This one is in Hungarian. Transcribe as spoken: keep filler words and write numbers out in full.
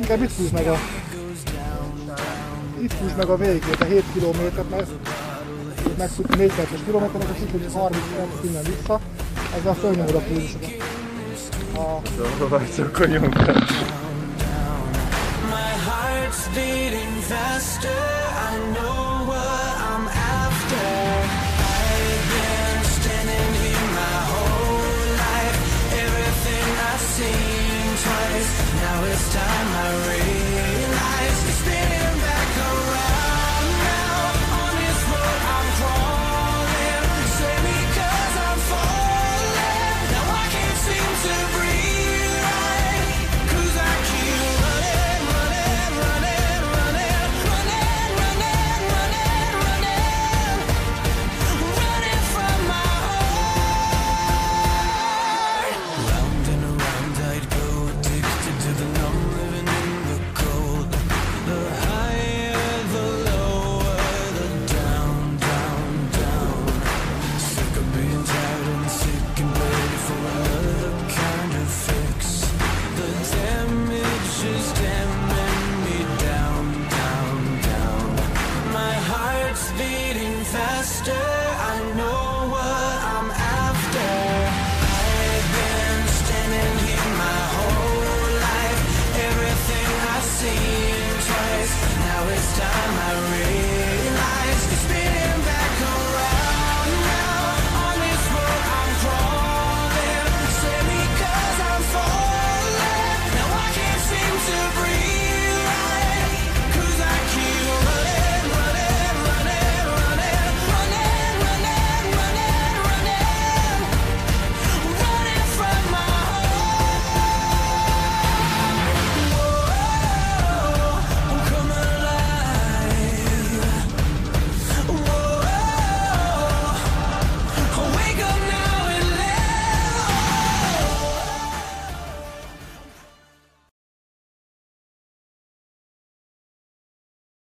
inkább itt húzd meg a... Itt húzd meg a végét, a hét kilométert, mert itt megfutni négy perces kilométernek, és így, hogy harminc percet innen vissza, ezzel fölnyomod a pulzusokat. A... Szóval akkor nyomtad. My heart's beating faster, I know